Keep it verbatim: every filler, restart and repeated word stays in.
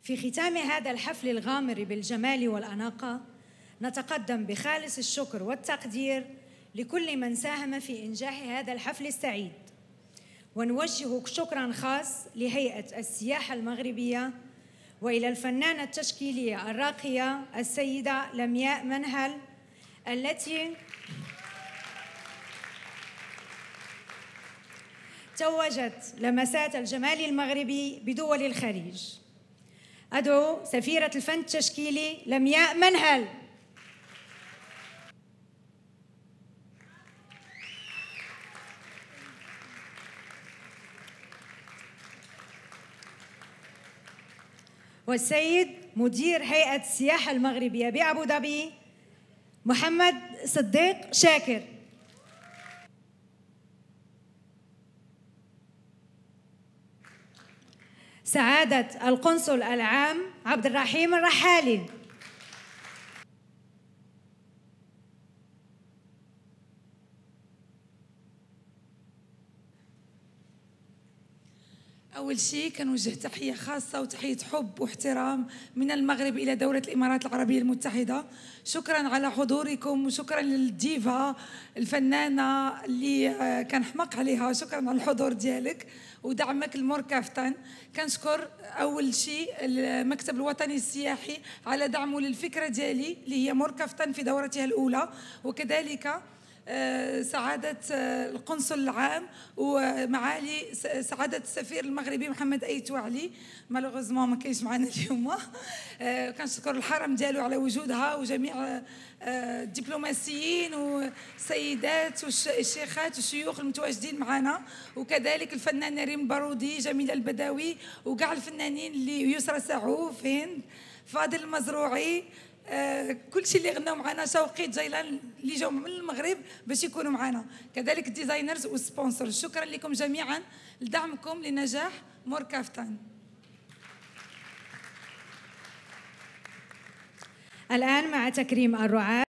في ختام هذا الحفل الغامر بالجمال والأناقة نتقدم بخالص الشكر والتقدير لكل من ساهم في إنجاح هذا الحفل السعيد، ونوجه شكراً خاص لهيئة السياحة المغربية وإلى الفنانة التشكيلية الراقية السيدة لمياء منهل التي توجت لمسات الجمال المغربي بدول الخليج. أدعو سفيرة الفن التشكيلي لمياء منهل. والسيد مدير هيئة السياحة المغربية بأبو ظبي محمد صديق شاكر. سعادة القنصل العام عبد الرحيم الرحالي. أول شيء كنوجه تحية خاصة وتحية حب واحترام من المغرب إلى دولة الإمارات العربية المتحدة. شكرا على حضوركم وشكرا للديفا الفنانة اللي كان حماق عليها، شكرا على الحضور ديالك ودعمك الموركافتان. كنشكر أول شيء المكتب الوطني السياحي على دعمه للفكرة ديالي اللي هي موركافتان في دورتها الأولى، وكذلك سعادة القنصل العام ومعالي سعادة السفير المغربي محمد أيتو علي، مالوغوزمون ما كاينش معنا اليوم. كنشكر الحرم ديالو على وجودها وجميع الدبلوماسيين والسيدات والشيخات والشيوخ المتواجدين معنا، وكذلك الفنانة ريم بارودي، جميلة البداوي، وكاع الفنانين اللي يسرى سعوف، هند، فاضل المزروعي، آه كل شيء اللي غناو معنا، شوقي جيلان اللي جاوا من المغرب باش يكونوا معنا، كذلك الديزاينرز والسبونسر. شكرا لكم جميعا لدعمكم لنجاح موركافتان. الآن مع تكريم الرعاة